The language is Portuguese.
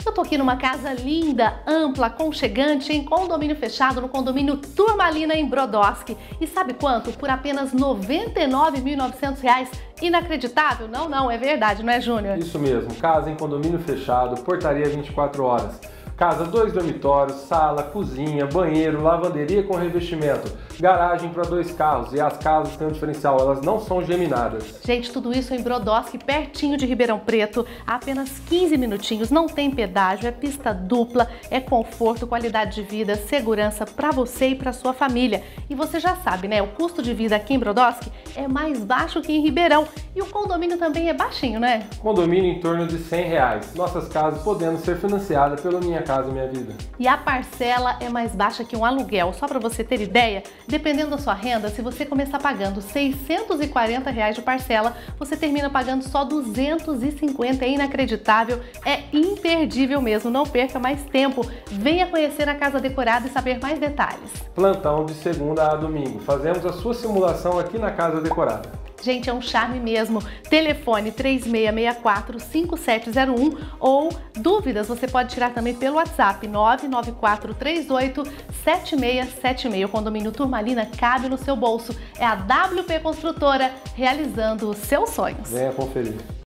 Eu tô aqui numa casa linda, ampla, aconchegante, em condomínio fechado, no condomínio Turmalina, em Brodowski. E sabe quanto? Por apenas R$ 99.900. Inacreditável? Não, não, é verdade, não é, Júnior? Isso mesmo, casa em condomínio fechado, portaria 24 horas. Casa, 2 dormitórios, sala, cozinha, banheiro, lavanderia com revestimento, garagem para 2 carros e as casas têm um diferencial, elas não são geminadas. Gente, tudo isso em Brodowski, pertinho de Ribeirão Preto, há apenas 15 minutinhos, não tem pedágio, é pista dupla, é conforto, qualidade de vida, segurança para você e para sua família. E você já sabe, né? O custo de vida aqui em Brodowski é mais baixo que em Ribeirão e o condomínio também é baixinho, né? Condomínio em torno de R$ 100. Nossas casas podendo ser financiadas pelo Minha Casa Minha Vida. E a parcela é mais baixa que um aluguel. Só para você ter ideia, dependendo da sua renda, se você começar pagando R$ 640 de parcela, você termina pagando só R$ 250. É inacreditável, é imperdível mesmo. Não perca mais tempo. Venha conhecer a Casa Decorada e saber mais detalhes. Plantão de segunda a domingo. Fazemos a sua simulação aqui na Casa Decorada. Gente, é um charme mesmo. Telefone 3664-5701 ou dúvidas você pode tirar também pelo WhatsApp 99438-7676. O condomínio Turmalina cabe no seu bolso. É a WP Construtora realizando os seus sonhos. Venha conferir.